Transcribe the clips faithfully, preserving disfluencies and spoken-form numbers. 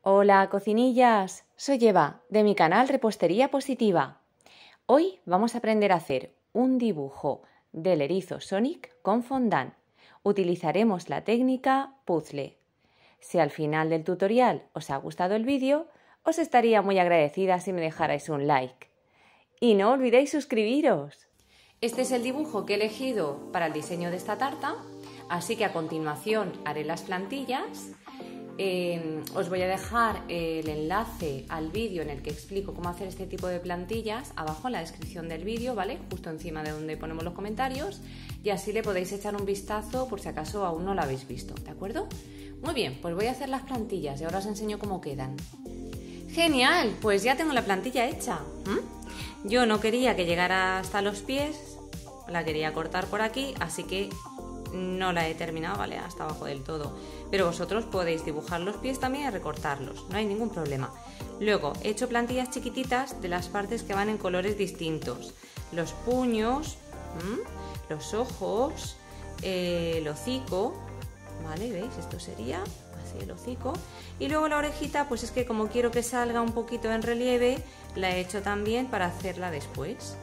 Hola cocinillas, soy Eva de mi canal Repostería Positiva. Hoy vamos a aprender a hacer un dibujo del erizo Sonic con fondant. Utilizaremos la técnica puzzle. Si al final del tutorial os ha gustado el vídeo, os estaría muy agradecida si me dejarais un like. Y no olvidéis suscribiros. Este es el dibujo que he elegido para el diseño de esta tarta, así que a continuación haré las plantillas. Eh, os voy a dejar el enlace al vídeo en el que explico cómo hacer este tipo de plantillas abajo en la descripción del vídeo, ¿vale? Justo encima de donde ponemos los comentarios, y así le podéis echar un vistazo por si acaso aún no lo habéis visto, ¿de acuerdo? Muy bien, pues voy a hacer las plantillas y ahora os enseño cómo quedan. ¡Genial! Pues ya tengo la plantilla hecha. ¿Mm? Yo no quería que llegara hasta los pies, la quería cortar por aquí, así que no la he terminado, ¿vale? Hasta abajo del todo. Pero vosotros podéis dibujar los pies también y recortarlos, no hay ningún problema. Luego he hecho plantillas chiquititas de las partes que van en colores distintos. Los puños, ¿m? los ojos, eh, el hocico, ¿vale? ¿Veis? Esto sería así el hocico. Y luego la orejita, pues es que como quiero que salga un poquito en relieve, la he hecho también para hacerla después.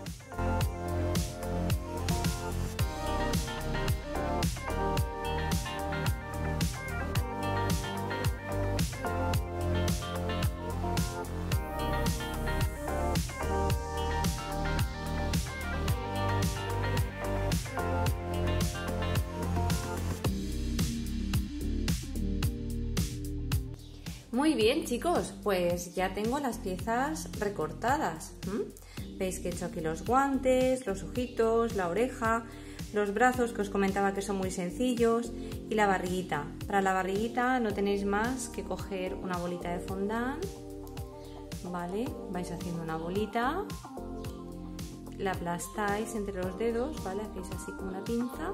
Muy bien, chicos, pues ya tengo las piezas recortadas. ¿Mm? Veis que he hecho aquí los guantes, los ojitos, la oreja, los brazos, que os comentaba que son muy sencillos, y la barriguita. Para la barriguita no tenéis más que coger una bolita de fondant, ¿vale? Vais haciendo una bolita, la aplastáis entre los dedos, ¿vale? Hacéis así con una pinza.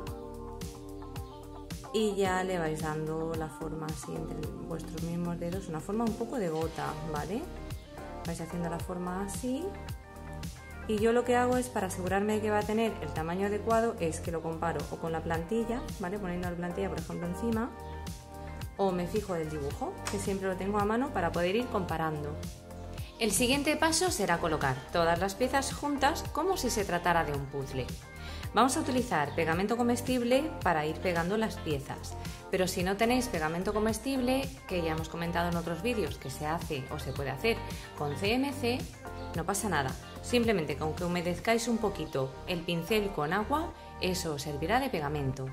Y ya le vais dando la forma así entre vuestros mismos dedos, una forma un poco de gota, ¿vale? Vais haciendo la forma así. Y yo lo que hago es, para asegurarme de que va a tener el tamaño adecuado, es que lo comparo o con la plantilla, ¿vale? Poniendo la plantilla, por ejemplo, encima, o me fijo del dibujo, que siempre lo tengo a mano para poder ir comparando. El siguiente paso será colocar todas las piezas juntas como si se tratara de un puzzle. Vamos a utilizar pegamento comestible para ir pegando las piezas, pero si no tenéis pegamento comestible, que ya hemos comentado en otros vídeos que se hace o se puede hacer con C M C, no pasa nada. Simplemente con que humedezcáis un poquito el pincel con agua, eso os servirá de pegamento.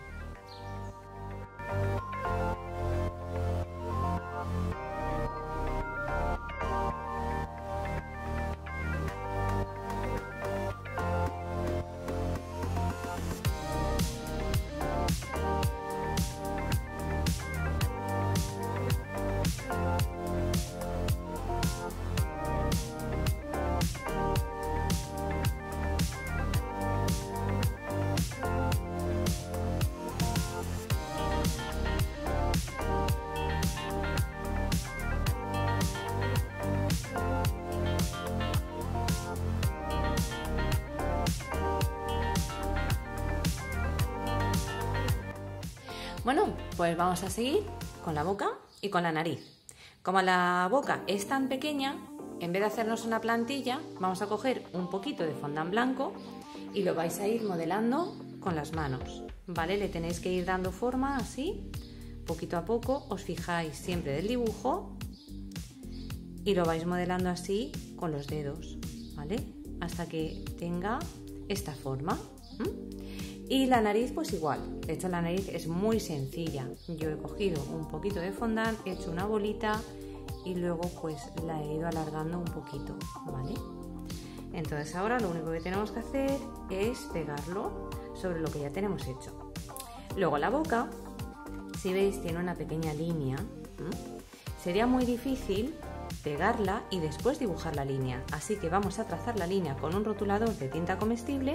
Bueno, pues vamos a seguir con la boca y con la nariz. Como la boca es tan pequeña, en vez de hacernos una plantilla, vamos a coger un poquito de fondant blanco y lo vais a ir modelando con las manos, ¿vale? Le tenéis que ir dando forma así, poquito a poco, os fijáis siempre del dibujo y lo vais modelando así con los dedos, ¿vale? Hasta que tenga esta forma. ¿Mm? Y la nariz pues igual, de hecho la nariz es muy sencilla. Yo he cogido un poquito de fondant, he hecho una bolita y luego pues la he ido alargando un poquito, ¿vale? Entonces ahora lo único que tenemos que hacer es pegarlo sobre lo que ya tenemos hecho. Luego la boca, si veis, tiene una pequeña línea. ¿Mm? Sería muy difícil pegarla y después dibujar la línea, así que vamos a trazar la línea con un rotulador de tinta comestible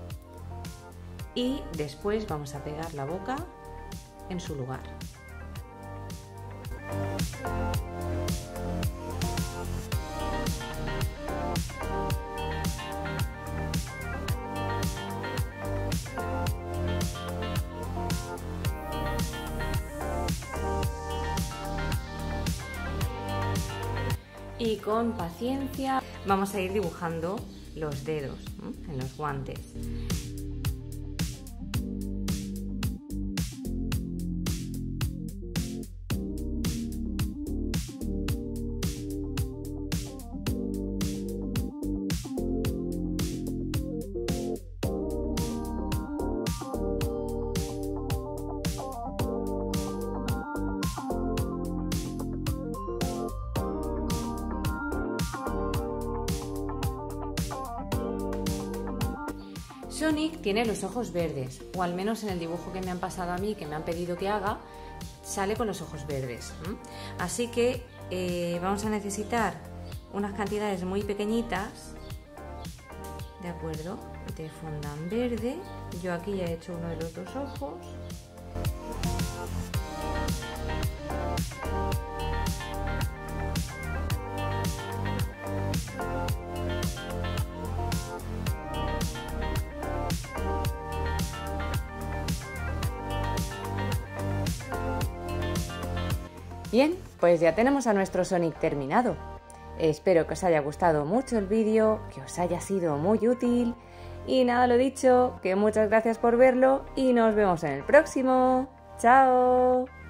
y después vamos a pegar la boca en su lugar. y con paciencia vamos a ir dibujando los dedos, ¿eh? En los guantes. Sonic tiene los ojos verdes, o al menos en el dibujo que me han pasado a mí, que me han pedido que haga, sale con los ojos verdes. Así que eh, vamos a necesitar unas cantidades muy pequeñitas, ¿de acuerdo?, de fondant verde. Yo aquí ya he hecho uno de los dos ojos. Bien, pues ya tenemos a nuestro Sonic terminado. Espero que os haya gustado mucho el vídeo, que os haya sido muy útil. Y nada, lo dicho, que muchas gracias por verlo y nos vemos en el próximo. ¡Chao!